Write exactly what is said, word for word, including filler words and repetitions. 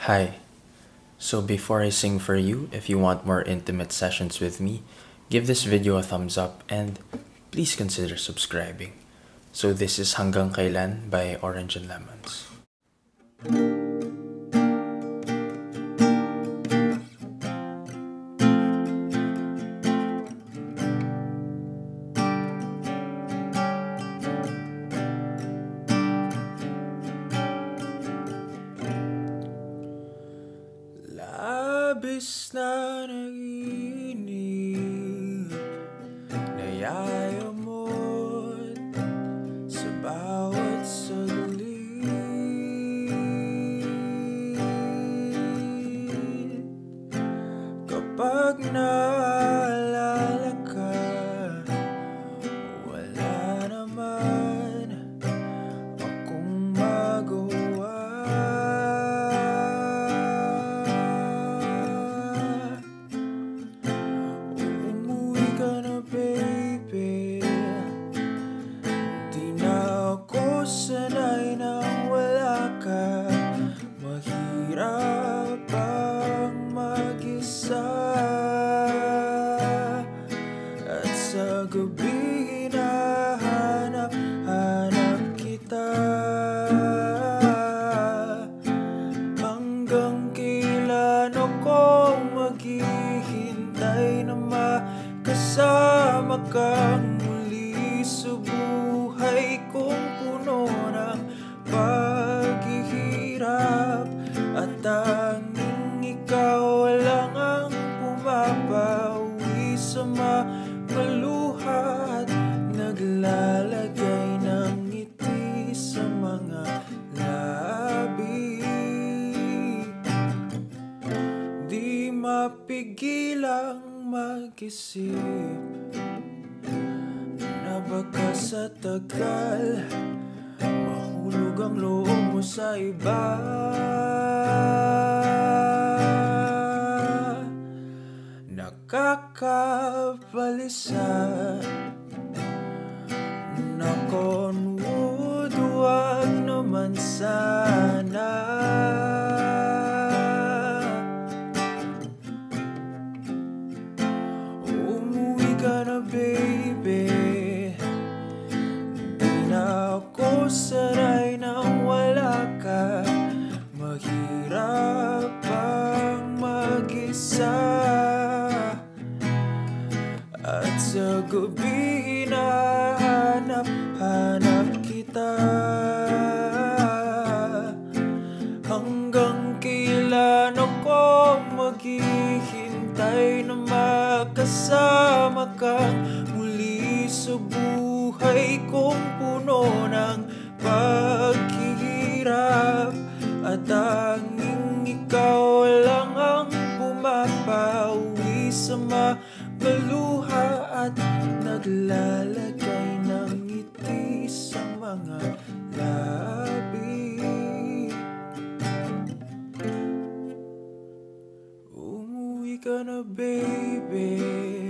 Hi. So before I sing for you, if you want more intimate sessions with me, give this video a thumbs up and please consider subscribing. So this is Hanggang Kailan by Orange and Lemons. Labis na nag-iinip, nayayamot sa bawat saglit. Kapag naalala ka, wala naman akong magawa. Umuwi ka na, baby. Di na ako sanay nang wala ka. Mahirap ang mag-isa, at sa gabi hinahanap-hanap kita. Hanggang kailan ako maghihintay na makasama kang muli sa buhay kong puno ng paghihirap, at tanging ikaw lang ang pumapawi sa mga luha at naglalagay ng ngiti sa mga labi. Di mapigilang mag-isip na baka sa tagal mahulog ang loob mo sa iba. Nakakabalisa, knock on wood, huwag naman sana. Umuwi ka na, baby. Di na ako sanay nang wala ka. Mahirap ang mag-isa, at sa gabi hinahanap-hanap kita. Hanggang kailan ako maghihintay na makasama kang muli sa buhay kong puno ng paghihirap, at tanging ikaw lang ang pumapawi sa mga luha at naglalagay ng ngiti sa mga labi. Umuwi ka na, baby.